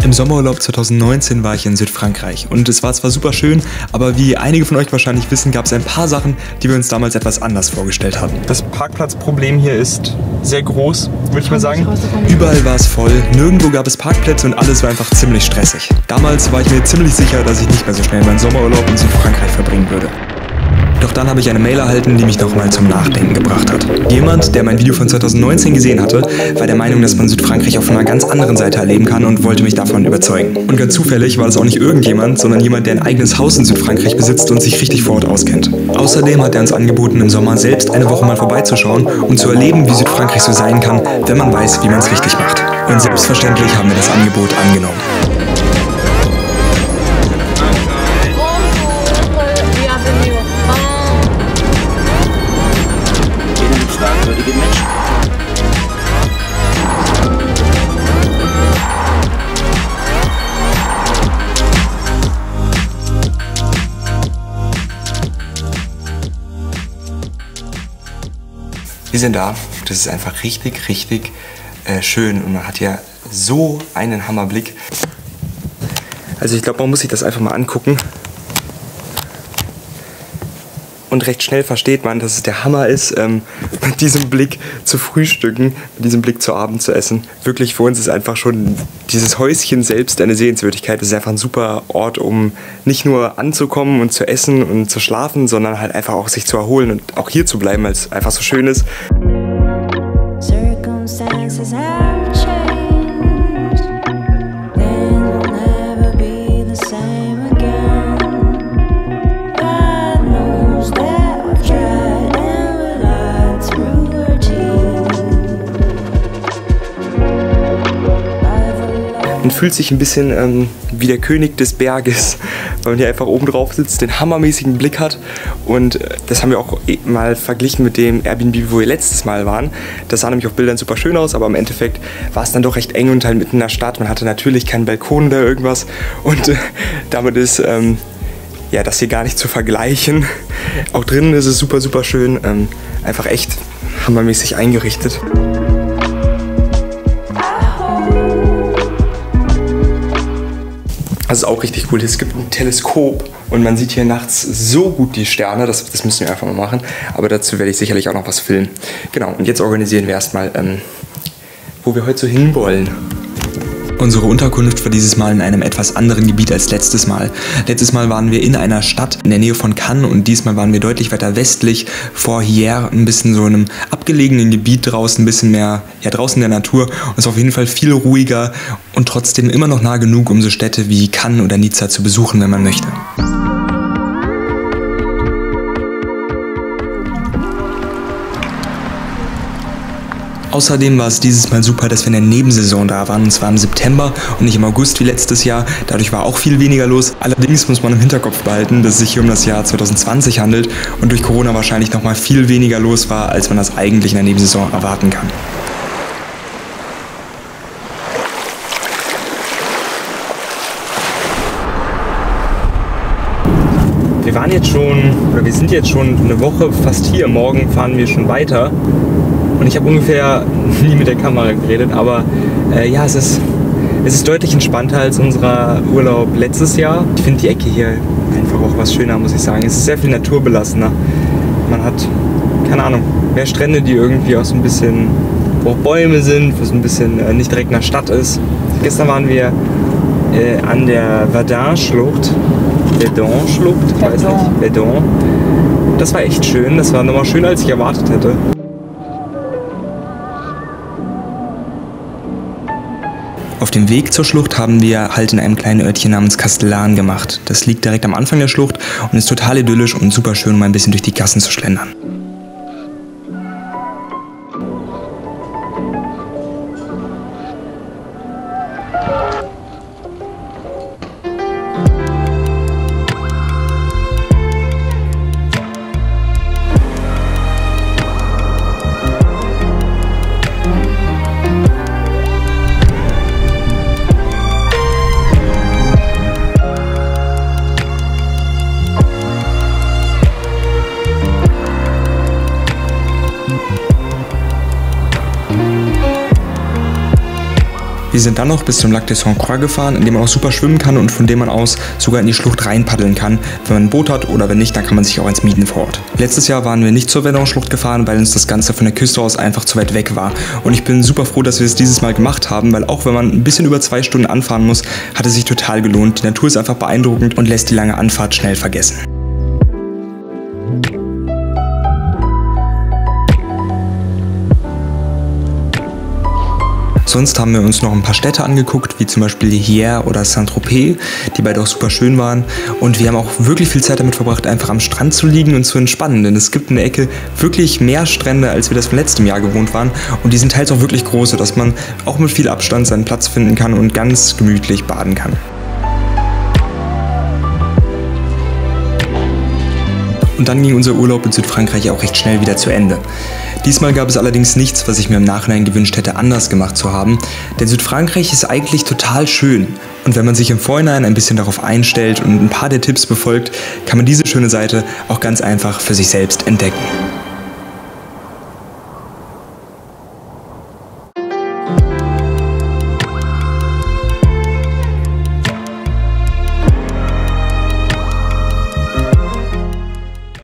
Im Sommerurlaub 2019 war ich in Südfrankreich und es war zwar super schön, aber wie einige von euch wahrscheinlich wissen, gab es ein paar Sachen, die wir uns damals etwas anders vorgestellt hatten. Das Parkplatzproblem hier ist sehr groß, würde ich mal sagen. Überall war es voll, nirgendwo gab es Parkplätze und alles war einfach ziemlich stressig. Damals war ich mir ziemlich sicher, dass ich nicht mehr so schnell meinen Sommerurlaub in Südfrankreich verbringen würde. Doch dann habe ich eine Mail erhalten, die mich nochmal zum Nachdenken gebracht hat. Jemand, der mein Video von 2019 gesehen hatte, war der Meinung, dass man Südfrankreich auf einer ganz anderen Seite erleben kann und wollte mich davon überzeugen. Und ganz zufällig war das auch nicht irgendjemand, sondern jemand, der ein eigenes Haus in Südfrankreich besitzt und sich richtig vor Ort auskennt. Außerdem hat er uns angeboten, im Sommer selbst eine Woche mal vorbeizuschauen und zu erleben, wie Südfrankreich so sein kann, wenn man weiß, wie man es richtig macht. Und selbstverständlich haben wir das Angebot angenommen. Wir sind da, das ist einfach richtig schön und man hat ja so einen Hammerblick. Also ich glaube, man muss sich das einfach mal angucken. Und recht schnell versteht man, dass es der Hammer ist, mit diesem Blick zu frühstücken, mit diesem Blick zu Abend zu essen. Wirklich für uns ist einfach schon dieses Häuschen selbst eine Sehenswürdigkeit. Es ist einfach ein super Ort, um nicht nur anzukommen und zu essen und zu schlafen, sondern halt einfach auch sich zu erholen und auch hier zu bleiben, weil es einfach so schön ist. Man fühlt sich ein bisschen wie der König des Berges, weil man hier einfach oben drauf sitzt, den hammermäßigen Blick hat. Und das haben wir auch mal verglichen mit dem Airbnb, wo wir letztes Mal waren. Das sah nämlich auf Bildern super schön aus, aber im Endeffekt war es dann doch recht eng und halt mitten in der Stadt. Man hatte natürlich keinen Balkon oder irgendwas und damit ist ja, das hier gar nicht zu vergleichen. Auch drinnen ist es super schön, einfach echt hammermäßig eingerichtet. Das ist auch richtig cool. Es gibt ein Teleskop und man sieht hier nachts so gut die Sterne. Das müssen wir einfach mal machen. Aber dazu werde ich sicherlich auch noch was filmen. Genau, und jetzt organisieren wir erstmal, wo wir heute so hinwollen. Unsere Unterkunft war dieses Mal in einem etwas anderen Gebiet als letztes Mal. Letztes Mal waren wir in einer Stadt in der Nähe von Cannes und diesmal waren wir deutlich weiter westlich vor Hier, ein bisschen so in einem abgelegenen Gebiet draußen, ein bisschen mehr ja, draußen in der Natur. Und es war auf jeden Fall viel ruhiger und trotzdem immer noch nah genug, um so Städte wie Cannes oder Nizza zu besuchen, wenn man möchte. Außerdem war es dieses Mal super, dass wir in der Nebensaison da waren, und zwar im September und nicht im August wie letztes Jahr. Dadurch war auch viel weniger los. Allerdings muss man im Hinterkopf behalten, dass es sich hier um das Jahr 2020 handelt und durch Corona wahrscheinlich noch mal viel weniger los war, als man das eigentlich in der Nebensaison erwarten kann. Wir sind jetzt schon eine Woche fast hier. Morgen fahren wir schon weiter. Und ich habe ungefähr nie mit der Kamera geredet, aber ja, es ist deutlich entspannter als unser Urlaub letztes Jahr. Ich finde die Ecke hier einfach auch was schöner, muss ich sagen. Es ist sehr viel naturbelassener. Man hat, keine Ahnung, mehr Strände, die irgendwie auch so ein bisschen, wo auch Bäume sind, wo es ein bisschen nicht direkt in der Stadt ist. Gestern waren wir an der Verdun-Schlucht. Verdun-Schlucht, ich weiß nicht. Verdun. Das war echt schön. Das war nochmal schöner, als ich erwartet hätte. Auf dem Weg zur Schlucht haben wir Halt in einem kleinen Örtchen namens Castellane gemacht. Das liegt direkt am Anfang der Schlucht und ist total idyllisch und super schön, um ein bisschen durch die Gassen zu schlendern. Wir sind dann noch bis zum Lac de Sainte-Croix gefahren, in dem man auch super schwimmen kann und von dem man aus sogar in die Schlucht reinpaddeln kann, wenn man ein Boot hat, oder wenn nicht, dann kann man sich auch eins mieten vor Ort. Letztes Jahr waren wir nicht zur Verdon-Schlucht gefahren, weil uns das Ganze von der Küste aus einfach zu weit weg war. Und ich bin super froh, dass wir es dieses Mal gemacht haben, weil auch wenn man ein bisschen über 2 Stunden anfahren muss, hat es sich total gelohnt. Die Natur ist einfach beeindruckend und lässt die lange Anfahrt schnell vergessen. Sonst haben wir uns noch ein paar Städte angeguckt, wie zum Beispiel Hyères oder Saint-Tropez, die beide auch super schön waren. Und wir haben auch wirklich viel Zeit damit verbracht, einfach am Strand zu liegen und zu entspannen. Denn es gibt in der Ecke wirklich mehr Strände, als wir das von letztem Jahr gewohnt waren. Und die sind teils auch wirklich groß, sodass man auch mit viel Abstand seinen Platz finden kann und ganz gemütlich baden kann. Und dann ging unser Urlaub in Südfrankreich auch recht schnell wieder zu Ende. Diesmal gab es allerdings nichts, was ich mir im Nachhinein gewünscht hätte, anders gemacht zu haben. Denn Südfrankreich ist eigentlich total schön. Und wenn man sich im Vorhinein ein bisschen darauf einstellt und ein paar der Tipps befolgt, kann man diese schöne Seite auch ganz einfach für sich selbst entdecken.